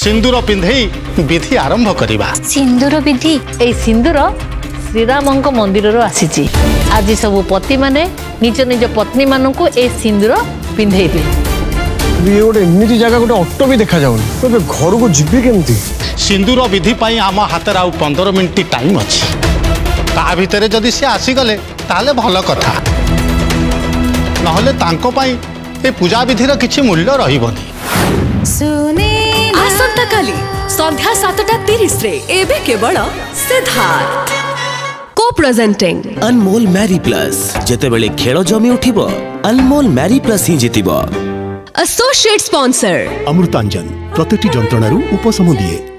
सिंदूर पिंधे विधि आरंभ करवा। सिंदूर विधि ए सिंदूर श्रीराम मंदिर आसी। आज सब पति माने निज निज पत्नी मान को ए सिंदूर पिंधेबे। गोटे एमती जगह गोटे ऑटो भी देखा जाऊनी तो घर को जीवी केमती। सिंदूर विधि पाई आम हाथ 15 मिनिट टाइम अच्छी। ता भितर जदि से आसीगले ताले भल कथा नहले तांको पाई ए पूजा विधिर किछि मूल्य रहिबनी। आसंता काली संध्या 7:30 रे एबे केवल सिद्धार्थ को प्रेजेंटिंग अनमोल मैरी प्लस जेतेबेले खेल जमी उठिबो अनमोल मैरी प्लस ही जितिबो। एसोसिएट स्पॉन्सर अमृतांजन प्रतिटी जंत्रणारू उपशम दिए।